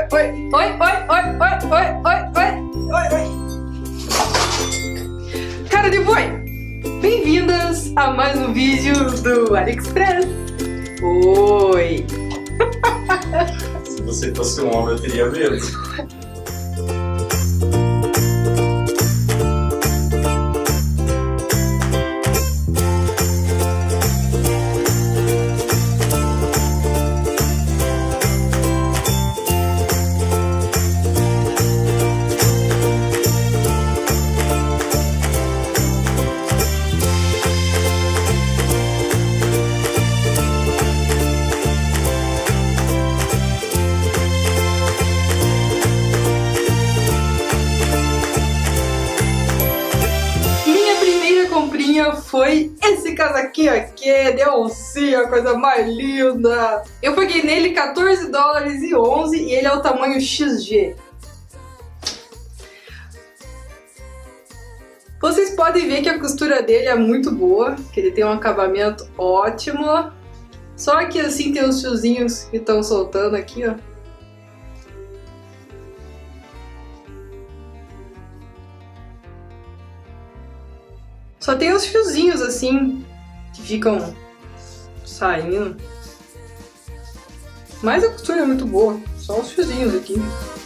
Cara de boi! Bem-vindas a mais um vídeo do AliExpress. Oi! Se você fosse um homem, eu teria medo. Foi esse casaquinho aqui, de oncinha, a coisa mais linda. Eu paguei nele $14,11 e ele é o tamanho XG. Vocês podem ver que a costura dele é muito boa, que ele tem um acabamento ótimo. Só que assim tem os fiozinhos que estão soltando aqui, ó. Só tem os fiozinhos assim, que ficam saindo. Mas a costura é muito boa, só os fiozinhos aqui.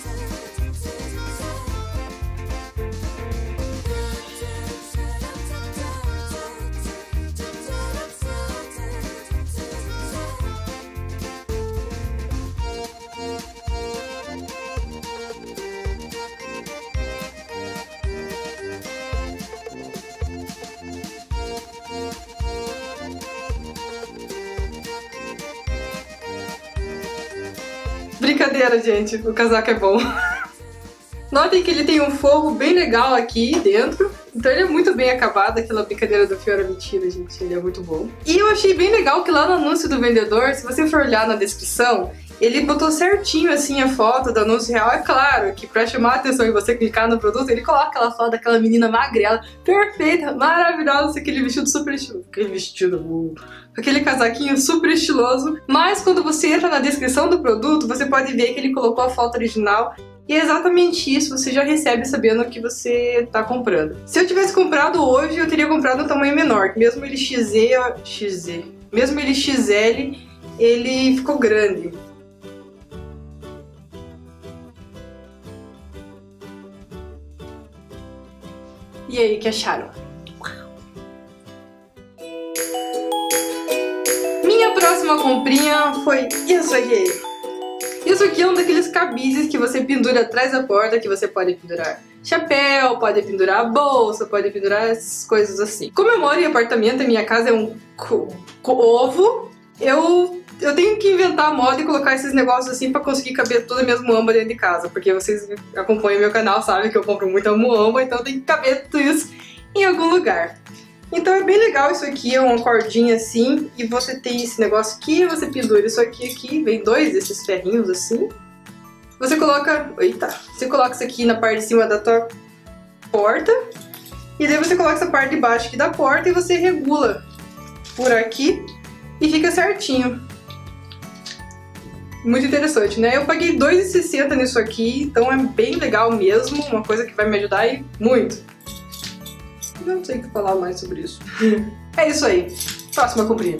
Brincadeira, gente, o casaco é bom. Notem que ele tem um forro bem legal aqui dentro, então ele é muito bem acabado. Aquela brincadeira do fio era mentira, gente, ele é muito bom. E eu achei bem legal que lá no anúncio do vendedor, se você for olhar na descrição, ele botou certinho assim a foto do anúncio real. É claro que pra chamar a atenção e você clicar no produto, ele coloca aquela foto daquela menina magrela, perfeita, maravilhosa, aquele vestido super estiloso. Aquele casaquinho super estiloso. Mas quando você entra na descrição do produto, você pode ver que ele colocou a foto original. E é exatamente isso, você já recebe sabendo o que você tá comprando. Se eu tivesse comprado hoje, eu teria comprado um tamanho menor. Mesmo ele mesmo ele XL, ele ficou grande. E aí, o que acharam? Minha próxima comprinha foi isso aqui. Isso aqui é um daqueles cabides que você pendura atrás da porta, que você pode pendurar chapéu, pode pendurar bolsa, pode pendurar essas coisas assim. Como eu moro em apartamento e minha casa é um ovo, eu tenho que inventar a moda e colocar esses negócios assim pra conseguir caber toda a minha muamba dentro de casa. Porque vocês acompanham meu canal, sabem que eu compro muita muamba, então tem que caber tudo isso em algum lugar. Então é bem legal isso aqui, é uma cordinha assim, e você tem esse negócio aqui, você pendura isso aqui, vem dois desses ferrinhos assim. Você coloca, você coloca isso aqui na parte de cima da tua porta, e daí você coloca essa parte de baixo aqui da porta e você regula por aqui e fica certinho. Muito interessante, né? Eu paguei R$2,60 nisso aqui, então é bem legal mesmo, uma coisa que vai me ajudar e muito. Eu não sei o que falar mais sobre isso. É isso aí. Próxima comprinha.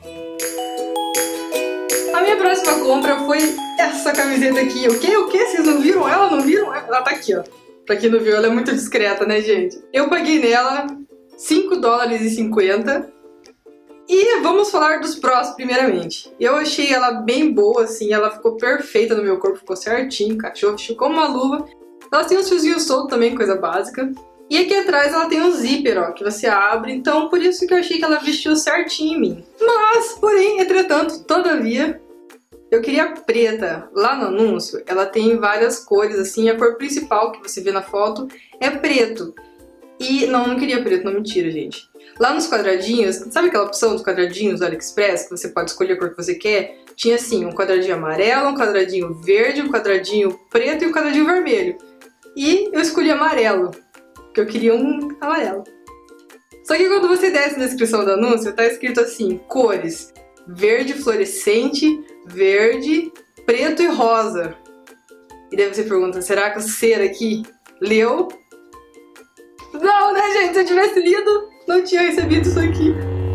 A minha próxima compra foi essa camiseta aqui. O quê? Vocês não viram ela? Não viram? Ela tá aqui, ó. Pra quem não viu, ela é muito discreta, né, gente? Eu paguei nela $5,50. E vamos falar dos prós primeiramente. Eu achei ela bem boa, assim, ela ficou perfeita no meu corpo, ficou certinho, encaixou, ficou como uma luva. Ela tem uns fiozinhos soltos também, coisa básica. E aqui atrás ela tem um zíper, ó, que você abre, então por isso que eu achei que ela vestiu certinho em mim. Mas, porém, entretanto, todavia, eu queria preta. Lá no anúncio, ela tem várias cores, assim, a cor principal que você vê na foto é preto. E, não queria preto, não, mentira, gente. Lá nos quadradinhos, sabe aquela opção dos quadradinhos do AliExpress, que você pode escolher a cor que você quer? Tinha, assim, um quadradinho amarelo, um quadradinho verde, um quadradinho preto e um quadradinho vermelho. E eu escolhi amarelo, porque eu queria um amarelo. Só que quando você desce na descrição do anúncio, tá escrito assim, cores verde fluorescente, verde, preto e rosa. E daí você pergunta, será que o ser aqui leu? Não, né, gente? Se eu tivesse lido, não tinha recebido isso aqui.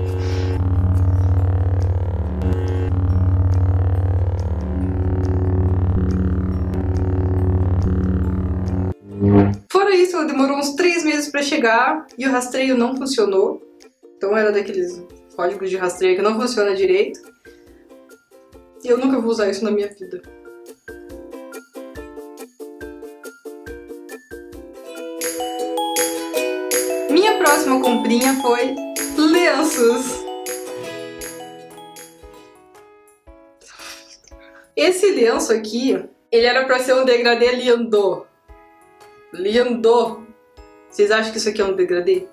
Fora isso, ela demorou uns 3 meses pra chegar e o rastreio não funcionou. Então era daqueles códigos de rastreio que não funciona direito. E eu nunca vou usar isso na minha vida. Minha próxima comprinha foi lenços. Esse lenço aqui, ele era pra ser um degradê lindo. Lindo! Vocês acham que isso aqui é um degradê?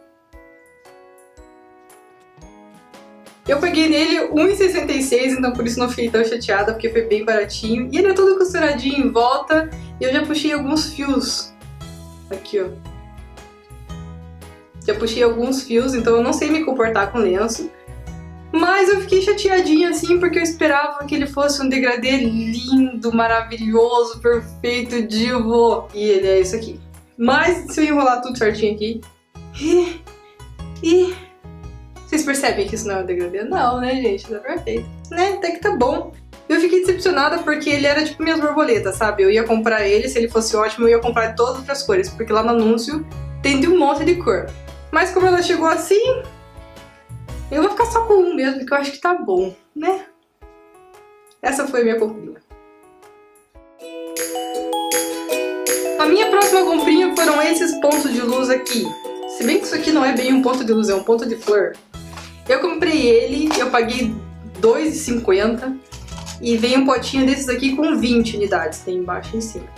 Eu paguei nele R$1,66, então por isso não fiquei tão chateada, porque foi bem baratinho. E ele é todo costuradinho em volta, e eu já puxei alguns fios. Aqui, ó. Já puxei alguns fios, então eu não sei me comportar com lenço. Mas eu fiquei chateadinha assim, porque eu esperava que ele fosse um degradê lindo, maravilhoso, perfeito, divo. E ele é isso aqui. Mas se eu enrolar tudo certinho aqui... Vocês percebem que isso não é um degradê? Não, né, gente? Tá perfeito. Né? Até que tá bom. Eu fiquei decepcionada porque ele era tipo minhas borboletas, sabe? Eu ia comprar ele, se ele fosse ótimo, eu ia comprar de todas as outras cores, porque lá no anúncio tem de um monte de cor. Mas como ela chegou assim, eu vou ficar só com um mesmo, porque eu acho que tá bom, né? Essa foi a minha comprinha. A minha próxima comprinha foram esses pontos de luz aqui. Se bem que isso aqui não é bem um ponto de luz, é um ponto de flor. Eu comprei ele, eu paguei R$2,50 e vem um potinho desses aqui com 20 unidades, tem embaixo e em cima.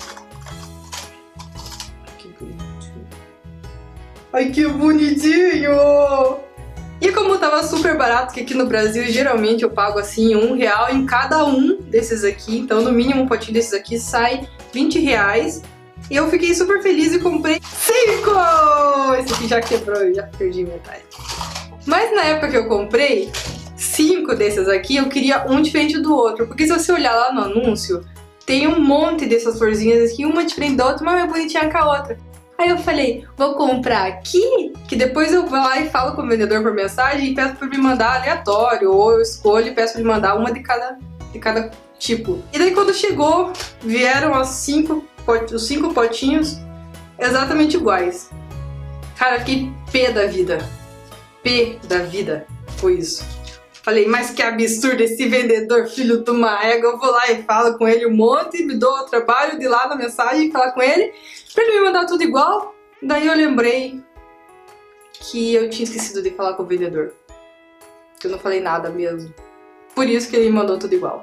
Que bonitinho. Ai, que bonitinho! E como tava super barato, que aqui no Brasil geralmente eu pago assim R$1 em cada um desses aqui, então no mínimo um potinho desses aqui sai R$20. E eu fiquei super feliz e comprei 5! Esse aqui já quebrou, eu já perdi metade. Mas na época que eu comprei 5 desses aqui, eu queria um diferente do outro. Porque se você olhar lá no anúncio, tem um monte dessas florzinhas aqui, uma diferente da outra, uma mais bonitinha que a outra. Aí eu falei, vou comprar aqui, que depois eu vou lá e falo com o vendedor por mensagem e peço pra ele me mandar aleatório, ou eu escolho e peço pra ele mandar uma de cada tipo. E daí quando chegou, vieram os 5 potinhos exatamente iguais. Cara, fiquei pé da vida. Pé da vida. Foi isso. Falei, mas que absurdo esse vendedor, filho de uma égua. Eu vou lá e falo com ele um monte, me dou o trabalho de ir lá na mensagem e falar com ele, pra ele me mandar tudo igual. Daí eu lembrei que eu tinha esquecido de falar com o vendedor. Que eu não falei nada mesmo. Por isso que ele me mandou tudo igual.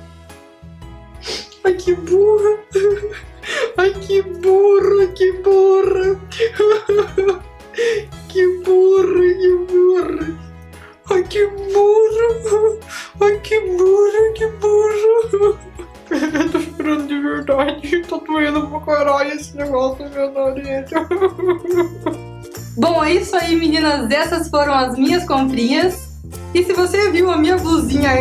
Ai, que burra! Ai, que burra, que burra! Que burra, que burra! Ai, que burra! Ai, que burra, que burra! Eu tô chorando de verdade. Tô doendo pra caralho esse negócio, meu nariz. Bom, é isso aí, meninas. Essas foram as minhas comprinhas. E se você viu a minha blusinha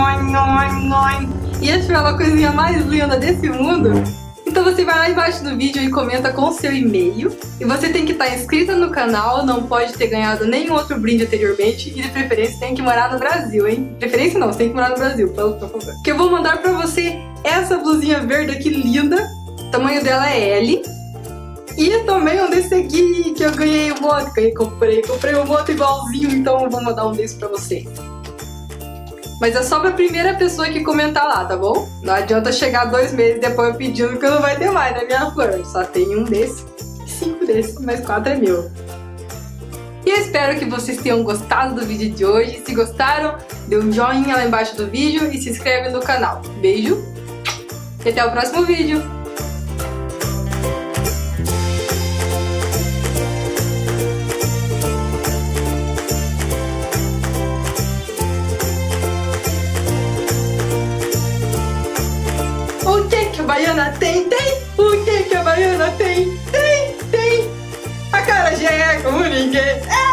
e achou ela a coisinha mais linda desse mundo, então você vai lá embaixo do vídeo e comenta com o seu e-mail. E você tem que estar inscrita no canal, não pode ter ganhado nenhum outro brinde anteriormente e de preferência tem que morar no Brasil, hein? Preferência não, você tem que morar no Brasil, por favor. Que eu vou mandar pra você essa blusinha verde aqui linda, o tamanho dela é L. E também um desse aqui que eu ganhei um monte, comprei um monte igualzinho, então eu vou mandar um desse pra você. Mas é só pra primeira pessoa que comentar lá, tá bom? Não adianta chegar 2 meses depois pedindo que não vai ter mais na minha flor. Só tem um desse, 5 desses, mas 4 é meu. E eu espero que vocês tenham gostado do vídeo de hoje. Se gostaram, dê um joinha lá embaixo do vídeo e se inscreve no canal. Beijo e até o próximo vídeo. O que que a baiana tem? O que que a baiana tem? Tem! Acarajé é como ninguém.